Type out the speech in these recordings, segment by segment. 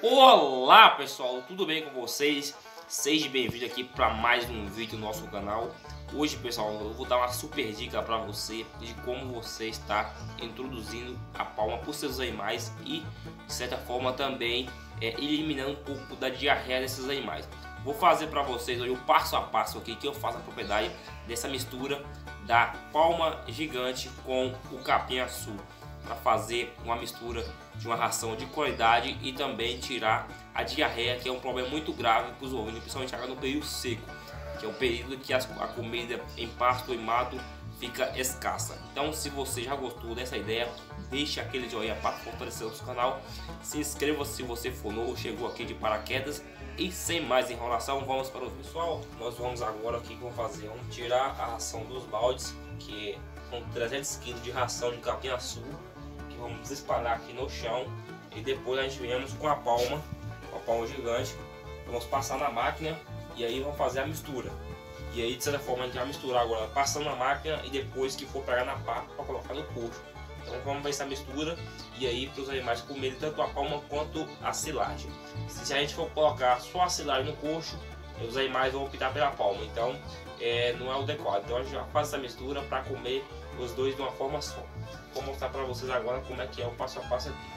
Olá pessoal, tudo bem com vocês? Seja bem-vindo aqui para mais um vídeo no nosso canal. Hoje pessoal, eu vou dar uma super dica para você de como você está introduzindo a palma para os seus animais e de certa forma também eliminando um pouco da diarreia desses animais. Vou fazer para vocês hoje o passo a passo aqui que eu faço a propriedade dessa mistura da palma gigante com o capim-açu, para fazer uma mistura de uma ração de qualidade e também tirar a diarreia, que é um problema muito grave para os ovinos, principalmente agora no período seco, que é o período que a comida em pasto e mato fica escassa. Então, se você já gostou dessa ideia, deixe aquele joinha para fortalecer o nosso canal, se inscreva se você for novo, chegou aqui de paraquedas. E sem mais enrolação, vamos para o pessoal. Nós vamos agora aqui vamos tirar a ração dos baldes, que são 300 kg de ração de capim-açu, que vamos espalhar aqui no chão, e depois a gente viemos com a palma gigante, vamos passar na máquina e aí vamos fazer a mistura. E aí de certa forma a gente vai misturar agora passando na máquina e depois que for pegar na pá para colocar no coxo. Então vamos ver essa mistura e aí para os animais comerem tanto a palma quanto a silagem. Se a gente for colocar só a silagem no coxo, os animais vão optar pela palma, então não é o adequado. Então a gente já faz essa mistura para comer os dois de uma forma só. Vou mostrar para vocês agora como é que é o passo a passo aqui.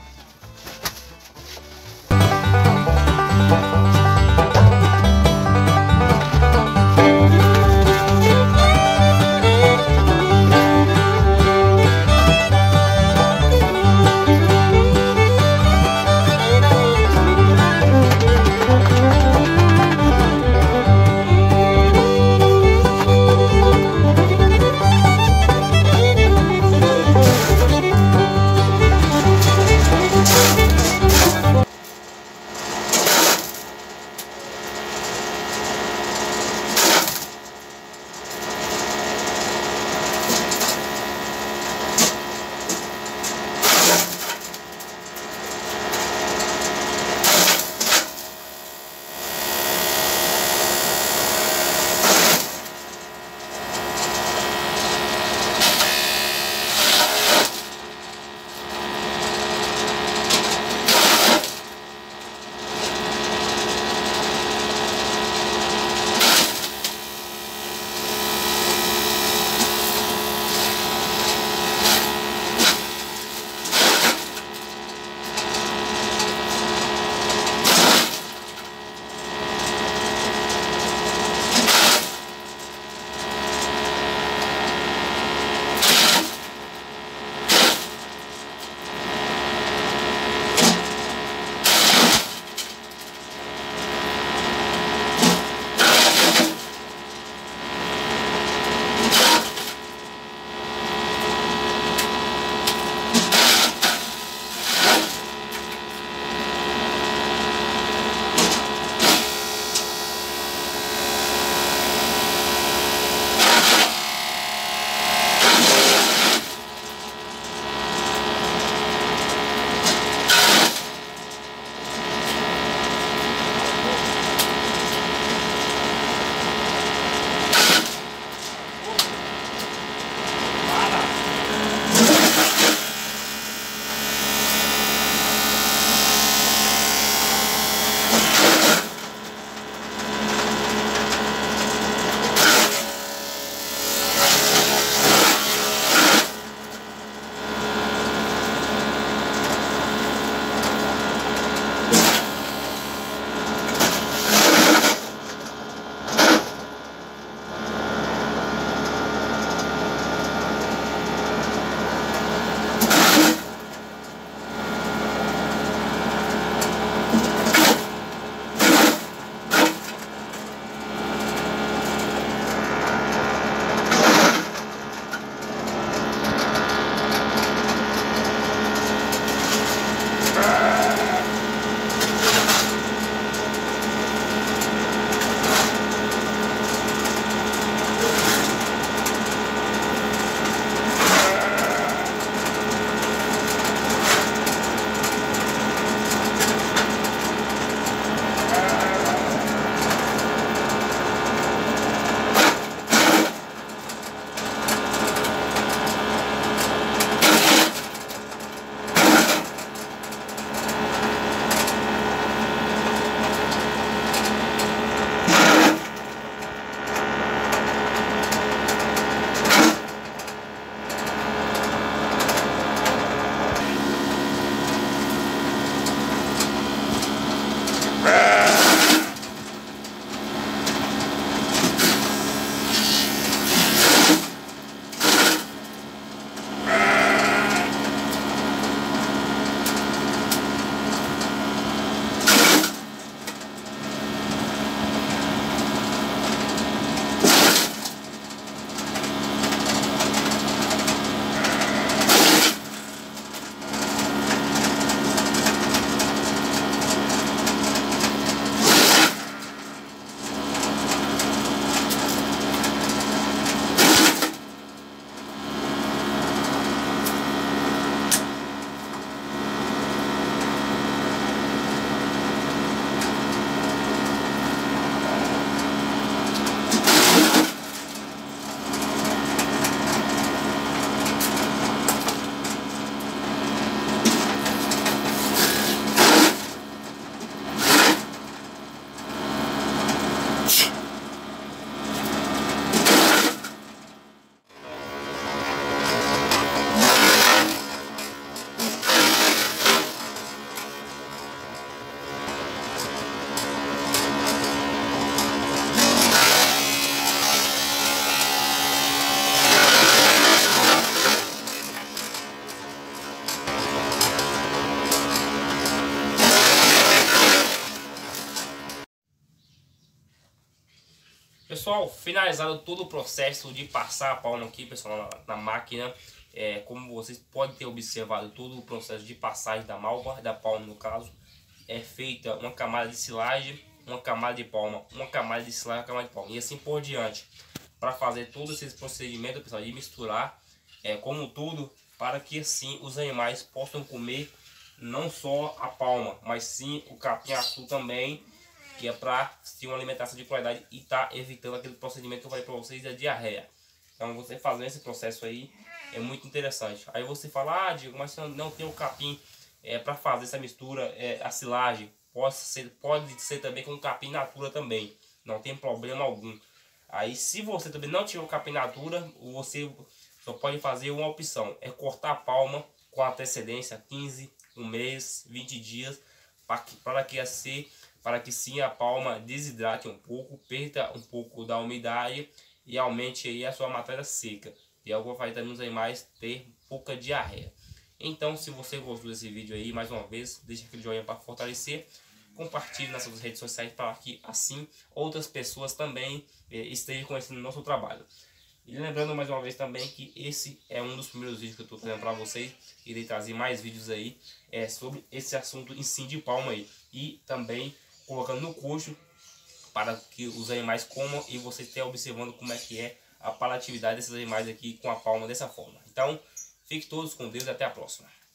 Pessoal, finalizado todo o processo de passar a palma aqui, pessoal, na máquina. Como vocês podem ter observado, todo o processo de passagem da palma no caso, é feita uma camada de silagem, uma camada de palma, uma camada de silagem, uma camada de palma, e assim por diante, para fazer todo esse procedimento, pessoal, de misturar, como tudo, para que assim os animais possam comer não só a palma, mas sim o capim-açu também, que é para ter uma alimentação de qualidade e tá evitando aquele procedimento que eu falei para vocês, da diarreia. Então você fazendo esse processo aí é muito interessante. Aí você fala, Diego, mas se eu não tem o capim para fazer essa mistura, a silagem, pode ser também com capim natura também, não tem problema algum. Aí se você também não tiver o capim natura, você só pode fazer uma opção, é cortar a palma com antecedência, 15, um mês, 20 dias, para que sim a palma desidrate um pouco, perca um pouco da umidade e aumente aí a sua matéria seca. E algo vai também os animais ter pouca diarreia. Então, se você gostou desse vídeo aí, mais uma vez, deixa aquele joinha para fortalecer. Compartilhe nas suas redes sociais para que assim outras pessoas também estejam conhecendo o nosso trabalho. E lembrando mais uma vez também que esse é um dos primeiros vídeos que eu estou trazendo para vocês. Irei trazer mais vídeos aí sobre esse assunto em si de palma aí. E também colocando no curso para que os animais comam e você esteja observando como é que é a palatividade desses animais aqui com a palma dessa forma. Então, fiquem todos com Deus e até a próxima.